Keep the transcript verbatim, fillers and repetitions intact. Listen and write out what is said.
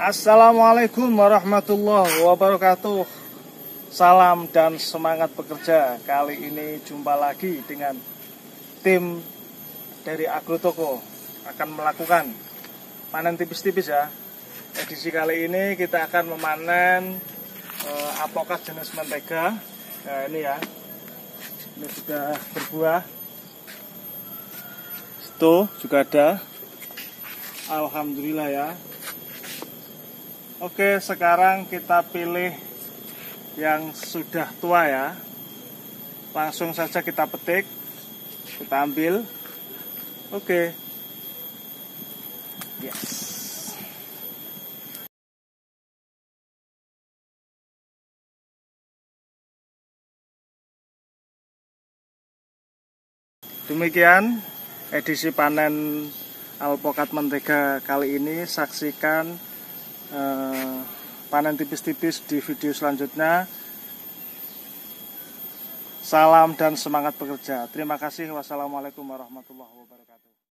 Assalamualaikum warahmatullahi wabarakatuh. Salam dan semangat bekerja. Kali ini jumpa lagi dengan tim dari Agrotoko akan melakukan panen tipis-tipis ya. Edisi kali ini kita akan memanen eh, apokat jenis mentega. Nah ini ya, ini sudah berbuah. Itu juga ada. Alhamdulillah ya. Oke, sekarang kita pilih yang sudah tua ya. Langsung saja kita petik, kita ambil. Oke. Yes. Demikian edisi panen alpokat mentega kali ini. Saksikan Eh, panen tipis-tipis di video selanjutnya. Salam dan semangat bekerja. Terima kasih. Wassalamualaikum warahmatullahi wabarakatuh.